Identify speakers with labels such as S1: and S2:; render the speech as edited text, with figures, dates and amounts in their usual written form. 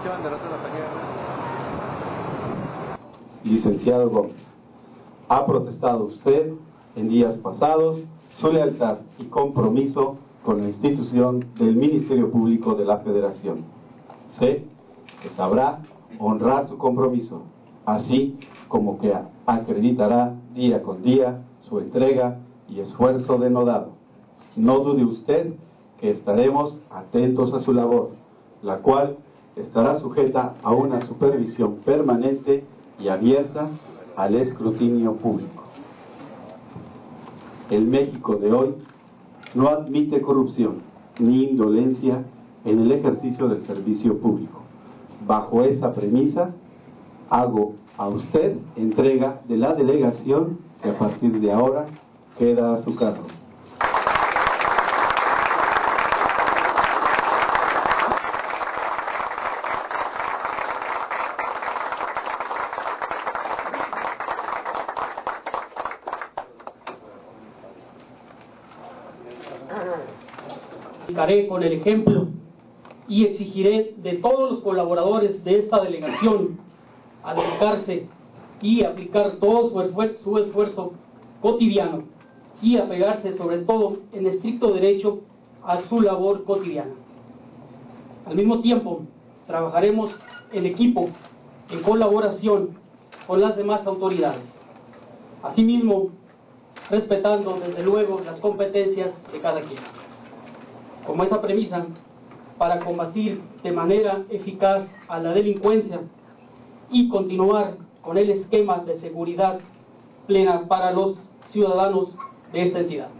S1: Licenciado Gómez, ha protestado usted en días pasados su lealtad y compromiso con la institución del Ministerio Público de la Federación. Sé que sabrá honrar su compromiso, así como que acreditará día con día su entrega y esfuerzo denodado. No dude usted que estaremos atentos a su labor, la cual estará sujeta a una supervisión permanente y abierta al escrutinio público. El México de hoy no admite corrupción ni indolencia en el ejercicio del servicio público. Bajo esa premisa, hago a usted entrega de la delegación que a partir de ahora queda a su cargo.
S2: Predicaré con el ejemplo y exigiré de todos los colaboradores de esta delegación a dedicarse y aplicar todo su esfuerzo cotidiano y apegarse sobre todo en estricto derecho a su labor cotidiana. Al mismo tiempo, trabajaremos en equipo, en colaboración con las demás autoridades. Asimismo, respetando desde luego las competencias de cada quien. Como esa premisa, para combatir de manera eficaz a la delincuencia y continuar con el esquema de seguridad plena para los ciudadanos de esta entidad.